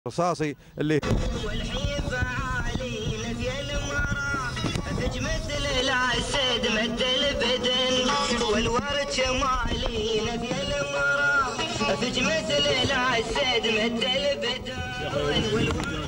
رصاصي اللي والحين فعالين في المرا فج مثل الاسد مد البدن والورد شمالين في المرا فج مثل الاسد مد البدن والورد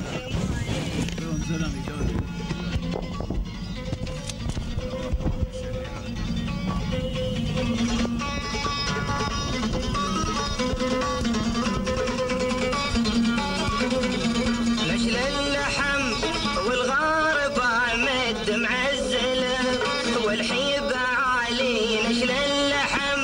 نشل اللحم والغاربة مد معزلة والحيبة عالي نشل اللحم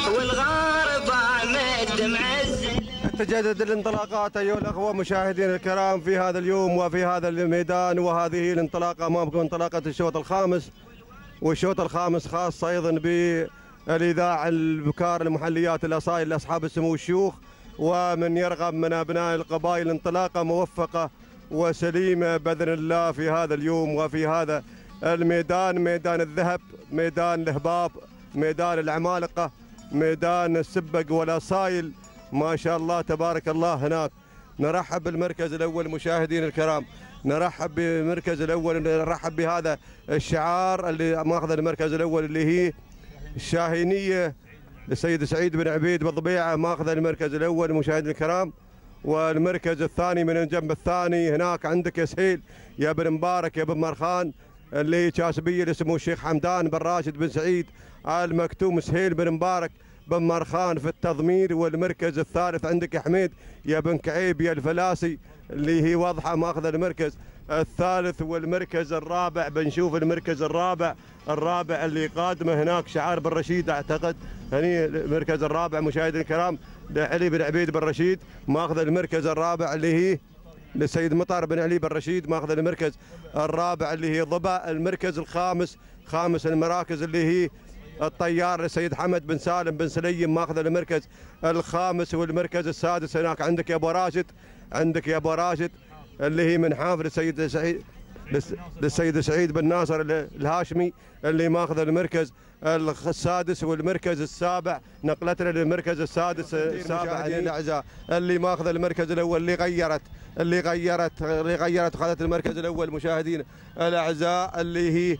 والغاربة مد معزلة. تجدد الانطلاقات ايها الاخوه مشاهدينا الكرام في هذا اليوم وفي هذا الميدان، وهذه الانطلاقه امامكم انطلاقه الشوط الخامس، والشوط الخامس خاص ايضا بالاذاعه البكار المحليات الاصايل لاصحاب السمو الشيوخ، ومن يرغب من ابناء القبائل انطلاقه موفقه وسليمه باذن الله في هذا اليوم وفي هذا الميدان، ميدان الذهب، ميدان الهباب، ميدان العمالقه، ميدان السبق والاصايل، ما شاء الله تبارك الله. هناك نرحب بالمركز الاول مشاهدين الكرام، نرحب بالمركز الاول، نرحب بهذا الشعار اللي ماخذ المركز الاول اللي هي الشاهينيه للسيد سعيد بن عبيد بالضبيعه، ماخذ المركز الاول مشاهدينا الكرام. والمركز الثاني من الجنب الثاني هناك عندك يا سهيل يا بن مبارك يا بن مرخان اللي كاسبيه لسمو الشيخ حمدان بن راشد بن سعيد آل مكتوم سهيل بن مبارك بن مرخان في التضمير. والمركز الثالث عندك يا حميد يا بن كعيب يا الفلاسي اللي هي واضحه ماخذ المركز الثالث. والمركز الرابع بنشوف المركز الرابع اللي قادمه هناك شعار بن رشيد، اعتقد هني المركز الرابع مشاهدينا الكرام لعلي بن عبيد بن رشيد ماخذ المركز الرابع اللي هي للسيد مطر بن علي بن رشيد ماخذ المركز الرابع اللي هي ضبع. المركز الخامس خامس المراكز اللي هي الطيار للسيد حمد بن سالم بن سليم ماخذ المركز الخامس. والمركز السادس هناك عندك يا ابو راشد، عندك يا ابو راشد اللي هي من حافل للسيد سعيد بن ناصر الهاشمي اللي ماخذ المركز السادس. والمركز السابع نقلتنا للمركز السادس السابع الاعزاء اللي ماخذ المركز الاول اللي غيرت خذت المركز الاول مشاهدينا الاعزاء اللي هي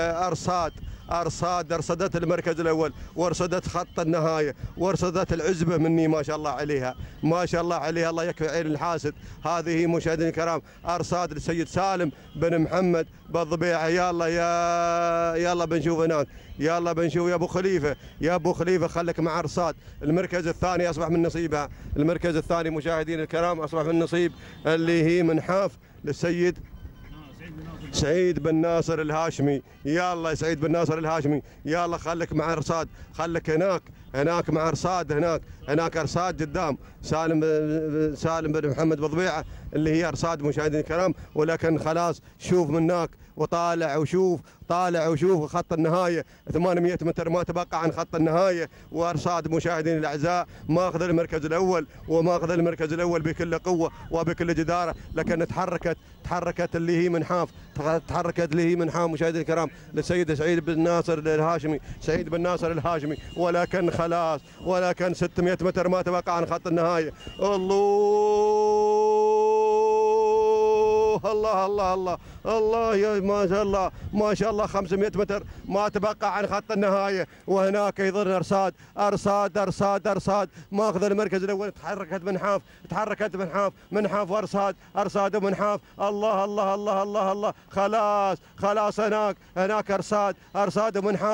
ارصدت المركز الاول وارصدت خط النهايه وارصدت العزبه مني ما شاء الله عليها، ما شاء الله عليها، الله يكفي عين الحاسد. هذه مشاهدينا الكرام ارصاد للسيد سالم بن محمد بالضبيعه. يلا بنشوف هناك، يلا بنشوف يا ابو خليفه خليك مع ارصاد. المركز الثاني اصبح من نصيبها، المركز الثاني مشاهدينا الكرام اصبح من نصيب اللي هي منحاف للسيد سعيد بن ناصر الهاشمي. يلا سعيد بن ناصر الهاشمي يلا خليك مع ارصاد، خليك هناك مع ارصاد، هناك ارصاد قدام سالم بن محمد بالضبيعه اللي هي ارصاد مشاهدينا الكرام. ولكن خلاص شوف من هناك وطالع وشوف خط النهايه 800 متر ما تبقى عن خط النهايه. وارصاد مشاهدينا الاعزاء ماخذ المركز الاول وماخذ المركز الاول بكل قوه وبكل جداره، لكن تحركت اللي هي منحاف، تحركت اللي هي منحاف مشاهدينا الكرام للسيد سعيد بن ناصر الهاشمي، سعيد بن ناصر الهاشمي. ولكن خلاص 600 متر ما تبقى عن خط النهايه. الله يا ما شاء الله 500 متر ما تبقى عن خط النهايه. وهناك يظل ارصاد ماخذ المركز الاول. تحركت منحاف وارصاد ومنحاف. الله خلاص هناك ارصاد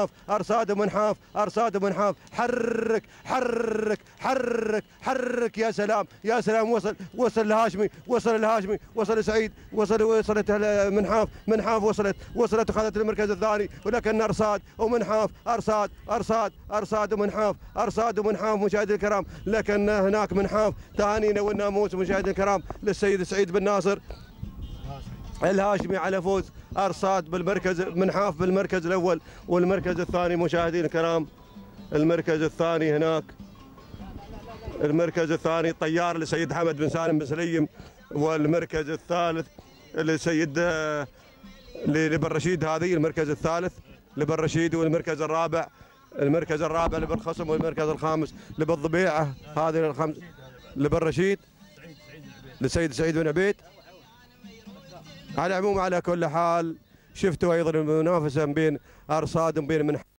ومنحاف. حرك يا سلام وصل الهاشمي وصل سعيد وصلت منحاف وصلت وخذت المركز الثاني. ولكن ارصاد ومنحاف مشاهدينا الكرام. لكن هناك منحاف تهانينا والناموس مشاهدينا الكرام للسيد سعيد بن ناصر الهاشمي على فوز ارصاد منحاف بالمركز الاول. والمركز الثاني مشاهدينا الكرام، المركز الثاني هناك، المركز الثاني الطيار لسيد حمد بن سالم بن سليم. والمركز الثالث لسيد لبن رشيد، هذه المركز الثالث لبن رشيد. والمركز الرابع لبن خصم. والمركز الخامس لبن ضبيعه، هذه الخمس لبن رشيد للسيد سعيد بن عبيد. على العموم على كل حال شفتوا ايضا المنافسه بين ارصاد وبين من